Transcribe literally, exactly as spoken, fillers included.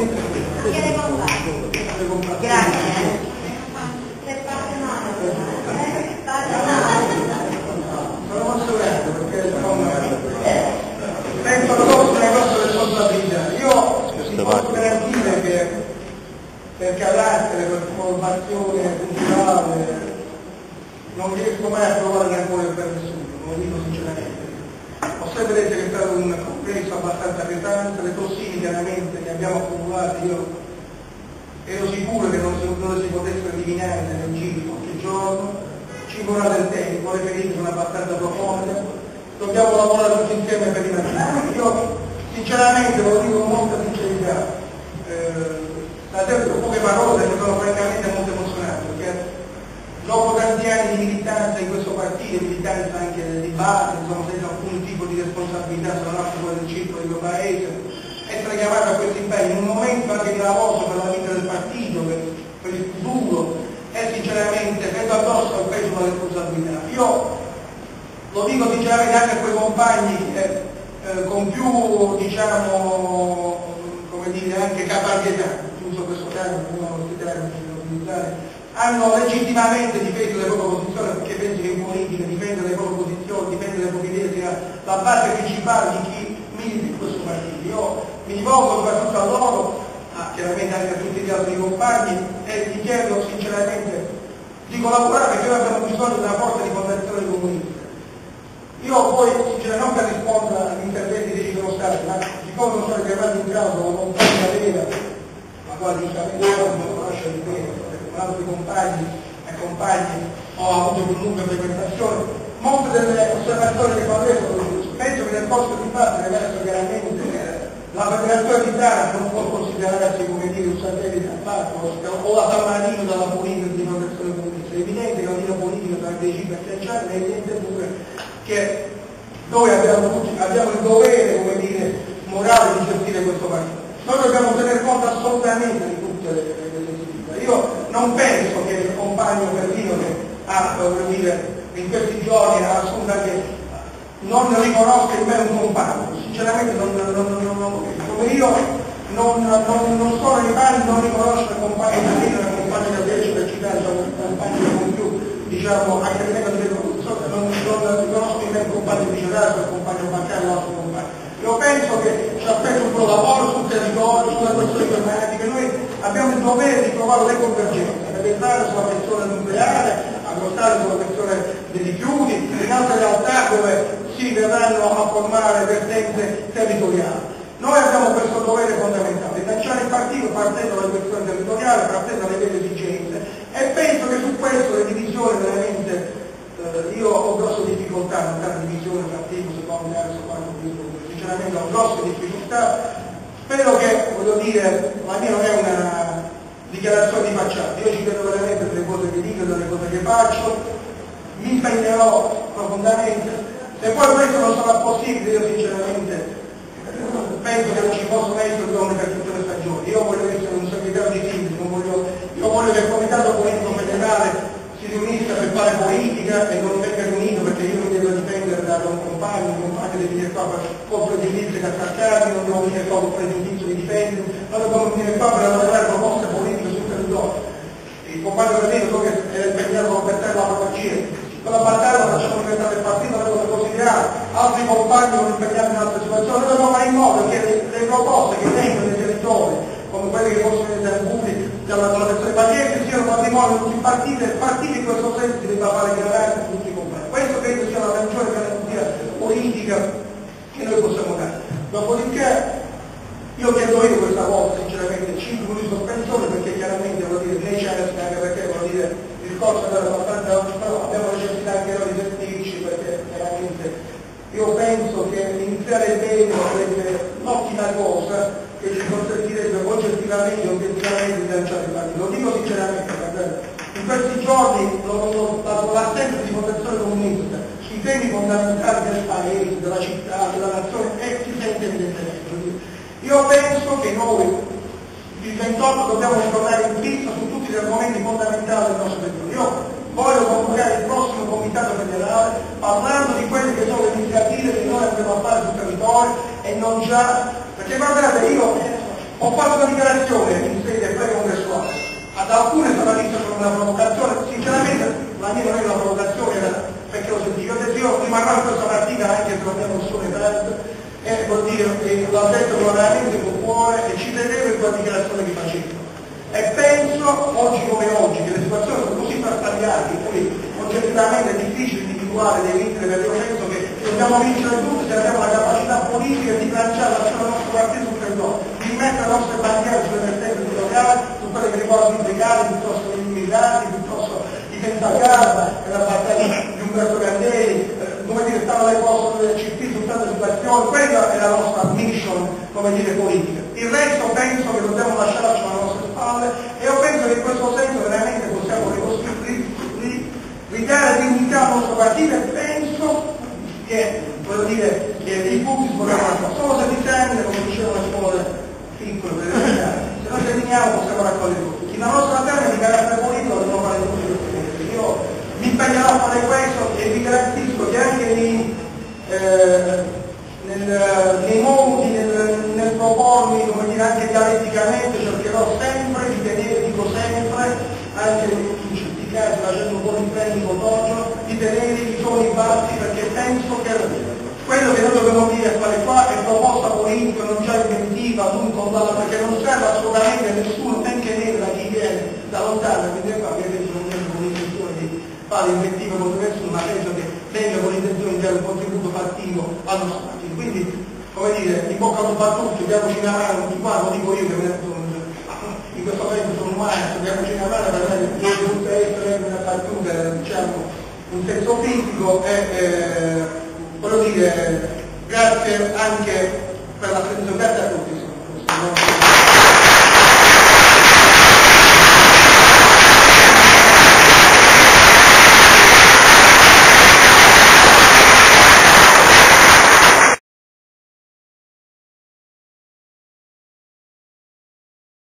Chiede compagni. Grazie. Sono consolento perché penso che loro sono una grossa responsabilità. Io vi posso garantire che per carattere, per formazione culturale non riesco mai a trovare rancore per nessuno, lo dico sinceramente. Ho sempre detto che è stato un complesso abbastanza pesante, le tossine chiaramente che abbiamo accumulato, io ero sicuro che non si, non si potessero eliminare nel giro di qualche giorno, ci vorrà del tempo, le ferite sono abbastanza profonde, dobbiamo lavorare tutti insieme per rimanere. Io sinceramente lo dico con molta sincerità, eh, adesso poche parole perché sono francamente molto emozionato, perché dopo tanti anni di militanza in questo partito, militanza anche di base, insomma senza alcun tipo di responsabilità, se non altro quella del circolo del mio paese, essere chiamato a questo impegno in un momento anche di lavoro per la vita del partito, per, per il futuro, è sinceramente vedo addosso al peso della responsabilità. Io lo dico sinceramente anche a quei compagni eh, eh, con più, diciamo, come dire, anche caparbietà, uso questo termine, non lo termine da utilizzare, hanno legittimamente difeso le loro posizioni, perché penso che in politica difendere le loro posizioni, difendere le proprie idee sia la base principale di chi milita in questo partito. Io mi rivolgo soprattutto a loro, ah, chiaramente anche a tutti gli altri compagni, e vi chiedo sinceramente di collaborare perché noi abbiamo bisogno di una forza di fondazione comunista. Io poi, sinceramente, non per rispondere agli interventi che ci sono stati, ma siccome non sono chiamati in causa una compagna vera, la quale giustamente non conosce di bene, con altri compagni e compagni ho avuto più lunga frequentazione, molte delle osservazioni che ho detto, penso che nel corso di dibattito adesso chiaramente eh, la Federazione d'Italia non può considerarsi come dire un satellite a parte o la San Marino della politica di protezione comunista. È evidente che la linea politica tra dei cibi agganciati, è evidente pure che noi abbiamo, abbiamo il dovere, come dire, morale di gestire questo partito. Noi dobbiamo tener conto assolutamente di tutte le, le, le situazioni. Io non penso che il compagno Perlino che ha, come dire, in questi giorni ha assunto anche non riconosca in me un compagno, sinceramente non, non, non, non, non, come io non, non, non sono in panni, non riconosco il compagno Perlino, il compagno da dieci per citare, un compagno con più, diciamo, anche a livello di riconoscenza, non, non riconosco in me un compagno di Cerasco, il compagno Baccaro, l'altro compagno. Io penso che ci aspetta un po' lavoro sul territorio, sulle questioni climatiche, noi abbiamo il dovere di trovare le convergenze, per entrare sulla questione nucleare, aggrottare sulla questione dei rifiuti, in altre realtà dove si verranno a formare vertenze territoriali. Noi abbiamo questo dovere fondamentale, lanciare il partito partendo dalle questioni territoriali, partendo dalle vere esigenze, e penso che su questo le divisioni veramente, eh, io ho grosse difficoltà, non fare divisione tra tipo, secondo, terzo, quarto, quinto, sinceramente ho grosse difficoltà, spero che, voglio dire, la mia non è una dichiarazione di facciata, io ci credo veramente delle cose che dico, delle cose che faccio, mi impegnerò profondamente, se poi questo non sarà possibile, io sinceramente penso che non ci possono essere donne per tutte le stagioni, io voglio essere un segretario di sintesi, non voglio, io voglio che il Comitato Politico Federale si riunisca per fare politica e non venga riunito perché io mi devo difendere da un compagno, un compagno deve venire qua con pregiudizi che attaccarmi, non devo venire qua con pregiudizio di difendere, non devo venire qua per elaborare proposte politiche sul territorio. Il compagno Perlino so che è impegnato con per te la farmacia, con la battaglia la facciamo diventare il partito, la cosa considerare, altri compagni sono impegnati in altre situazioni, noi dobbiamo fare in modo che le, le proposte che vengono nei territori, come quelle che possono essere alcuni della collaborazione paziente, siano patrimonio di tutti i partiti, e il partito in questo senso si deve fare gravare a tutti i compagni. Questo credo sia la maggiore garanzia politica che noi possiamo dare. Dopodiché io chiedo io questa volta sinceramente cinque minuti di sospensione perché chiaramente vuol dire necessario, anche perché vuol dire il corso è abbastanza, però abbiamo necessità anche noi di sentirci perché chiaramente io penso che iniziare bene sarebbe un'ottima cosa che ci consentirebbe oggettivamente e obiettivamente di lanciare il partito. Lo dico sinceramente, in questi giorni l'assenza di protezione comunista sui temi fondamentali del paese, della città, della nazione, e si sente evidentemente. Io penso che noi il ventotto dobbiamo ritornare in pista su tutti gli argomenti fondamentali del nostro territorio. Io voglio convocare il prossimo comitato federale parlando di quelle che sono le iniziative che noi andremo a fare sul territorio e non già, perché guardate, io Ho fatto una dichiarazione in sede pre-congressuale, ad alcune sono vista come una provocazione, sinceramente la mia non è una provocazione, era perché lo sentivo, ho detto io rimarrò in questa partita anche se non abbiamo solo perdere, e vuol dire che l'ho detto veramente con cuore e ci tenevo in quella dichiarazione che facevo. E penso, oggi come oggi, che le situazioni sono così frastagliate, poi oggettivamente è difficile individuare dei vincoli, perché io penso che dobbiamo vincere tutti se abbiamo la capacità politica di lanciare l'azione del nostro partito sul territorio, di mettere le nostre bandiere sulle vertenze locali, su quelle che riguardano i legali, piuttosto che gli immigrati, piuttosto i pentacasa, la battaglia di Umberto Candeli, eh, come dire, stanno le cose del C P su tante situazioni, quella è la nostra mission, come dire, politica. Il resto penso che dobbiamo lasciarci alle nostre spalle e io penso che in questo senso veramente possiamo ridare dignità al nostro partito e penso che, voglio dire, che i punti svolgono una cosa. Solo se ti sente, come dicevano le scuole piccole, per esempio, se noi definiamo possiamo raccogliere tutti. La nostra terra di carattere politico dobbiamo fare tutti questi punti. Io mi impegnerò a fare questo e vi garantisco che anche nei, eh, nel, nei modi, nel, nel propormi, come dire, anche dialetticamente, cercherò sempre di tenere, dico sempre, anche in certi casi facendo un po' di impegni con l'odio, di tenere i toni bassi, perché penso che quello che noi dobbiamo dire fare qua è proposta politica, non già inventiva, dunque condannata, perché non serve assolutamente a nessuno, neanche nero da chi viene da lontano, quindi qua che penso non viene con l'intenzione di fare inventiva contro nessuno, ma penso che venga con l'intenzione di dare un contributo fattivo al nostro partito. Quindi, come dire, in bocca al lupo a tutti, diamoci una mano, tutti qua, lo dico io che me ne in questo momento sono umano, diamoci una mano per me non essere una battuta, diciamo, un senso critico e eh, voglio dire grazie anche per l'attenzione, grazie a tutti.